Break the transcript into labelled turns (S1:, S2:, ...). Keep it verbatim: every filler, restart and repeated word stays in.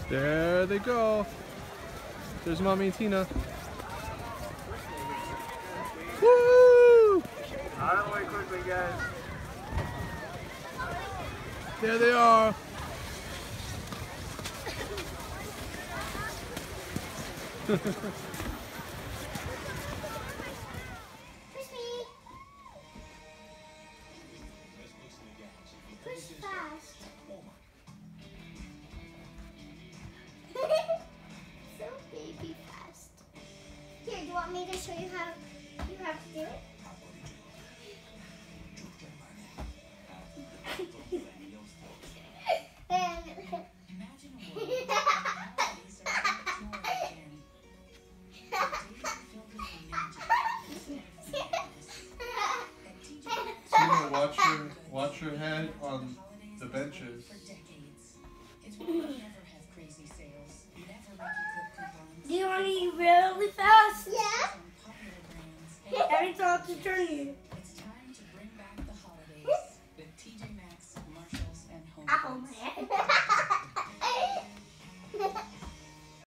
S1: There they go. There's Mommy and Tina. Woo!
S2: Out of the way quickly, guys.
S1: There they are.
S3: Push fast. So baby fast. Here, do you want me to show you how you have to do it?
S1: Tina, watch your watch your head on the benches.
S4: Do you want to eat really fast?
S3: Yeah.
S4: Every time to turn you.
S5: It's time to bring back the holidays with T J Maxx, Marshalls, and Home
S3: Oh,
S5: Goods.
S3: man.